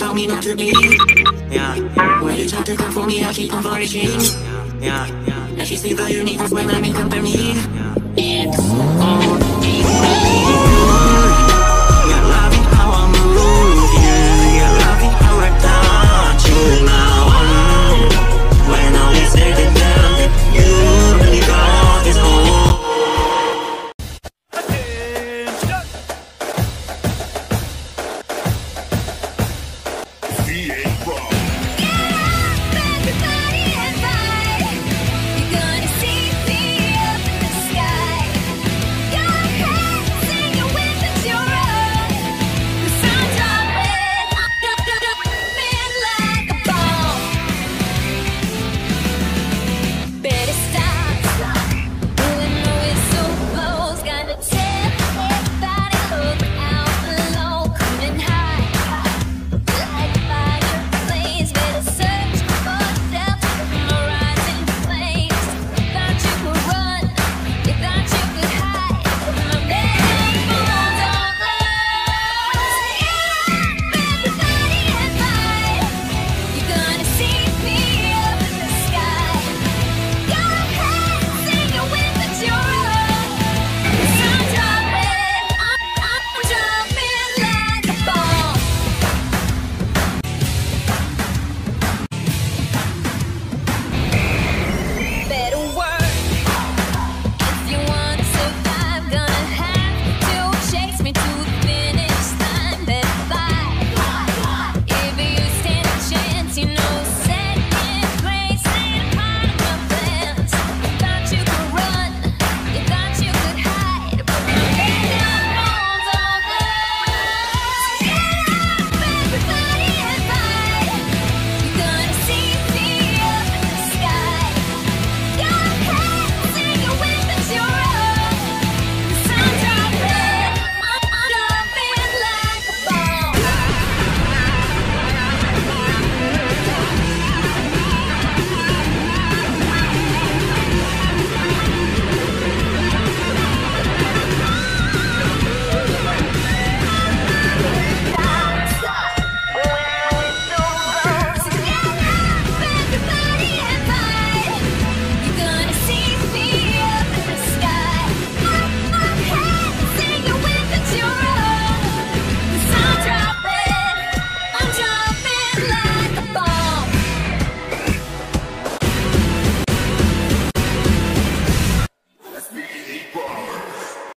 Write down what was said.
told me not to be. Yeah. When you try to come for me, I keep on foraging. Yeah. And she sees the universe when I'm in company. It's all me. You're loving how I move, yeah. You're loving how I touch you now. When all is said and done, you really got this whole. VA Pro.